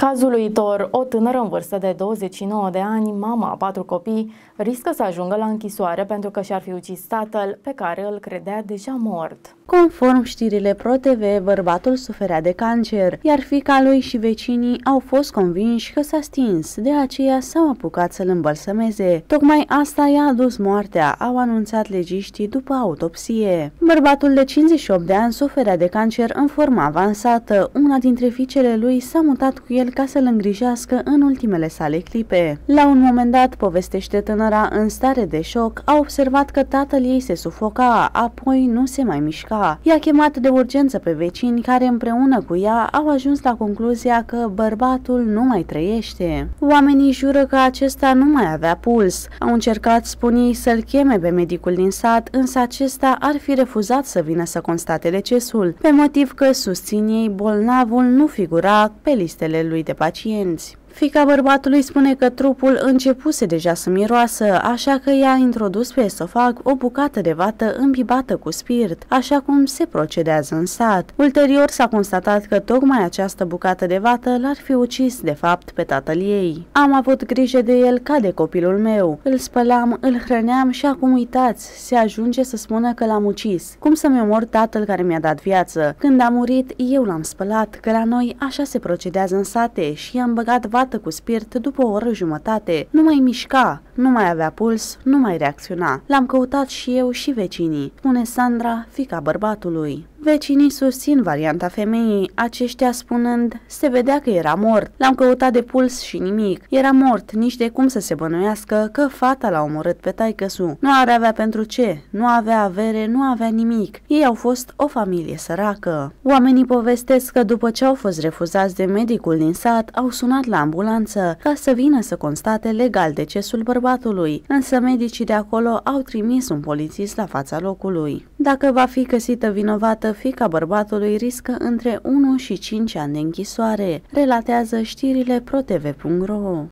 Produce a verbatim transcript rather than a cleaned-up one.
Cazul uitor, o tânără în vârstă de douăzeci și nouă de ani, mama a patru copii, riscă să ajungă la închisoare pentru că și-ar fi ucis tatăl, pe care îl credea deja mort. Conform știrile Pro T V, bărbatul suferea de cancer, iar fiica lui și vecinii au fost convinși că s-a stins, de aceea s-au apucat să-l îmbălsămeze. Tocmai asta i-a adus moartea, au anunțat legiștii după autopsie. Bărbatul de cincizeci și opt de ani suferea de cancer în formă avansată. Una dintre fiicele lui s-a mutat cu el ca să-l îngrijească în ultimele sale clipe. La un moment dat, povestește tânăra în stare de șoc, a observat că tatăl ei se sufoca, apoi nu se mai mișca. I-a chemat de urgență pe vecini care împreună cu ea au ajuns la concluzia că bărbatul nu mai trăiește. Oamenii jură că acesta nu mai avea puls. Au încercat, spun ei, să-l cheme pe medicul din sat, însă acesta ar fi refuzat să vină să constate decesul, pe motiv că, susțin ei, bolnavul nu figura pe listele lui de pacienți. Fiica bărbatului spune că trupul începuse deja să miroasă, așa că i-a introdus pe esofag o bucată de vată îmbibată cu spirit, așa cum se procedează în sat. Ulterior s-a constatat că tocmai această bucată de vată l-ar fi ucis, de fapt, pe tatăl ei. Am avut grijă de el ca de copilul meu. Îl spălam, îl hrăneam și acum uitați, se ajunge să spună că l-am ucis. Cum să-mi omor tatăl care mi-a dat viață? Când a murit, eu l-am spălat, că la noi așa se procedează în sate și i-am băgat vată cu spirit după o oră jumătate. Nu mai mișca, nu mai avea puls, nu mai reacționa. L-am căutat și eu și vecinii, spune Sandra, fiica bărbatului. Vecinii susțin varianta femeii, aceștia spunând, se vedea că era mort. L-am căutat de puls și nimic. Era mort, nici de cum să se bănuiască că fata l-a omorât pe taică-su. Nu ar avea pentru ce, nu avea avere, nu avea nimic. Ei au fost o familie săracă. Oamenii povestesc că după ce au fost refuzați de medicul din sat, au sunat la ambulanță ca să vină să constate legal decesul bărbatului, însă medicii de acolo au trimis un polițist la fața locului. Dacă va fi găsită vinovată, fiica bărbatului riscă între unu și cinci ani de închisoare, relatează știrile pro t v punct ro.